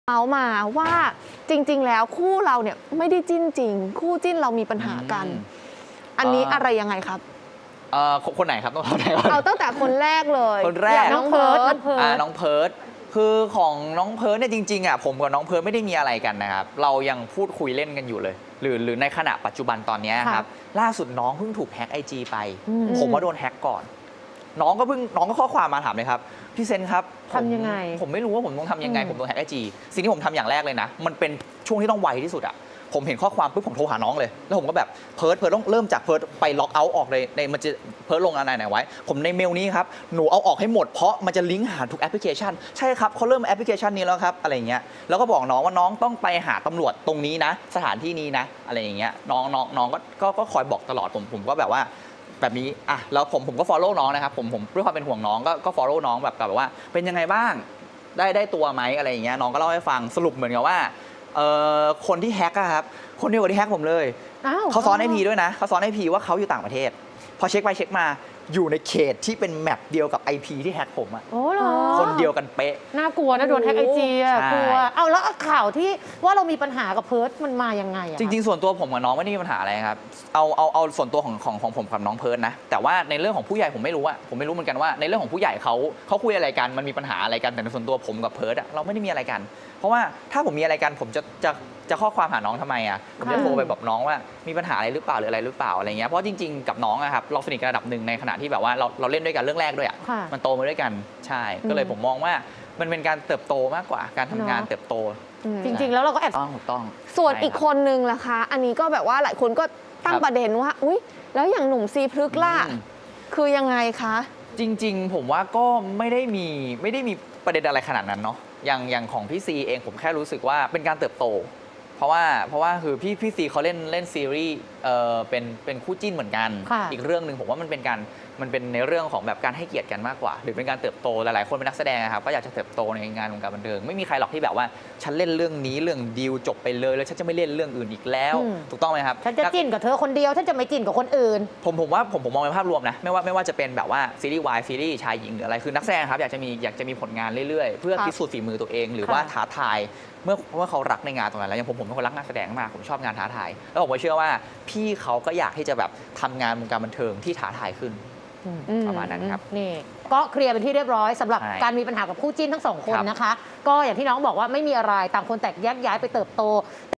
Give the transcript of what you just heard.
เอามาว่าจริงๆแล้วคู่เราเนี่ยไม่ได้จิ้นจริงคู่จิ้นเรามีปัญหากันอันนี้อะไรยังไงครับคนไหนครับต้องเอาตั้งแต่คนแรกเลยคนแรกน้องเพิร์ดน้องเพิร์ดคือของน้องเพิร์ดเนี่ยจริงๆผมกับน้องเพิร์ดไม่ได้มีอะไรกันนะครับเรายังพูดคุยเล่นกันอยู่เลยหรือในขณะปัจจุบันตอนนี้ครับล่าสุดน้องเพิ่งถูกแฮ็ก IG ไปผมว่าโดนแฮ็กก่อนน้องก็ข้อความมาถามเลยครับพี่เซนครับทำยังไงผมไม่รู้ว่าผมต้องทำยังไงผมโดนแฮ็ก IG สิ่งที่ผมทำอย่างแรกเลยนะมันเป็นช่วงที่ต้องไวที่สุดอะผมเห็นข้อความปุ๊บผมโทรหาน้องเลยแล้วผมก็แบบเพิร์ดต้องเริ่มจากเพิร์ดไปล็อกเอาท์ออกเลยในมันจะเพิร์ดลงอะไรไหนไว้ผมในเมลนี้ครับหนูเอาออกให้หมดเพราะมันจะลิงก์หาทุกแอปพลิเคชันใช่ครับเขาเริ่มแอปพลิเคชันนี้แล้วครับอะไรเงี้ยแล้วก็บอกน้องว่าน้องต้องไปหาตำรวจตรงนี้นะสถานที่นี้นะอะไรอย่างเงี้ยน้องก็คอยบอกตลอดผมก็แบบว่าแบบนี้อ่ะแล้วผมก็ follow น้องนะครับผมด้วยความเป็นห่วงน้องก็ follow น้องแบบว่าเป็นยังไงบ้างได้ตัวไหมอะไรอย่างเงี้ยน้องก็เล่าให้ฟังสรุปเหมือนกับว่าคนที่แฮกอะครับคนเดียวกับที่แฮกผมเลยเขาซ้อนไอพีด้วยนะเขาซ้อนไอพีว่าเขาอยู่ต่างประเทศพอเช็คไปเช็คมาอยู่ในเขตที่เป็นแมปเดียวกับ IP ที่แฮกผมอะคนเดียวกันเป๊ะน่ากลัวนะโดนแฮก IG อะกลัวเอาแล้วข่าวที่ว่าเรามีปัญหากับเพิร์ดมันมายังไงอะจริงๆส่วนตัวผมกับน้องไม่ได้มีปัญหาอะไรครับเอาส่วนตัวของผมกับน้องเพิร์ดนะแต่ว่าในเรื่องของผู้ใหญ่ผมไม่รู้เหมือนกันว่าในเรื่องของผู้ใหญ่เขาคุยอะไรกันมันมีปัญหาอะไรกันแต่ในส่วนตัวผมกับเพิร์ดเราไม่ได้มีอะไรกันเพราะว่าถ้าผมมีอะไรกันผมจะข้อความหาน้องทำไมผมจะโทรไปบอกน้องว่ามีปัญหาอะไรหรือเปล่าหรืออะไรหรือเปล่าอะไรเงี้ยเพราะจริงๆกับน้องครับเราสนิทกันระดับหนึ่งในขณะที่แบบว่าเราเล่นด้วยกันเรื่องแรกด้วยมันโตมาด้วยกันใช่ก็เลยผมมองว่ามันเป็นการเติบโตมากกว่าการทำงานเติบโตจริงๆแล้วเราก็แอบต้องส่วนอีกคนนึงล่ะคะอันนี้ก็แบบว่าหลายคนก็ตั้งประเด็นว่าอุ๊ยแล้วอย่างหนุ่มซีพฤกษ์ล่ะคือยังไงคะจริงๆผมว่าก็ไม่ได้มีประเด็นอะไรขนาดนั้นเนาะอย่างของพี่ซีเองผมแค่รู้สึกว่าเป็นการเติบโตเพราะว่าคือพี่ซีเขาเล่นซีรีส์เป็นคู่จิ้นเหมือนกันอีกเรื่องหนึ่งผมว่ามันเป็นในเรื่องของแบบการให้เกียรติกันมากกว่าหรือเป็นการเติบโตหลายๆคนเป็นนักแสดงครับก็อยากจะเติบโตในงานวงการบันเทิงไม่มีใครหรอกที่แบบว่าฉันเล่นเรื่องนี้เรื่องดีลจบไปเลยแล้วฉันจะไม่เล่นเรื่องอื่นอีกแล้วถูกต้องไหมครับฉันจะจิ้นกับเธอคนเดียวฉันจะไม่จิ้นกับคนอื่นผมว่าผมมองในภาพรวมนะไม่ว่าจะเป็นแบบว่าซีรีส์วายซีรีส์ชายหญิงหรืออะไรคือนักแสดงครับอยากจะมีผลงานเรื่อยๆเพื่อพิสูจน์ฝีมือตัวเองหรือว่าท้าทายเมื่อเขารักในงานตรงนั้นแล้วอย่างผมเป็นคนรักงานแสดงมากผมชอบงานท้าทายแล้วผมก็เชื่อว่าพี่เขาก็อยากที่จะแบบทำงานวงการบันเทิงที่ท้าทายขึ้นประมาณนั้นครับนี่ก็เคลียร์เป็นที่เรียบร้อยสำหรับการมีปัญหากับคู่จิ้นทั้งสองคนนะคะก็อย่างที่น้องบอกว่าไม่มีอะไรต่างคนแตกแยกย้ายไปเติบโต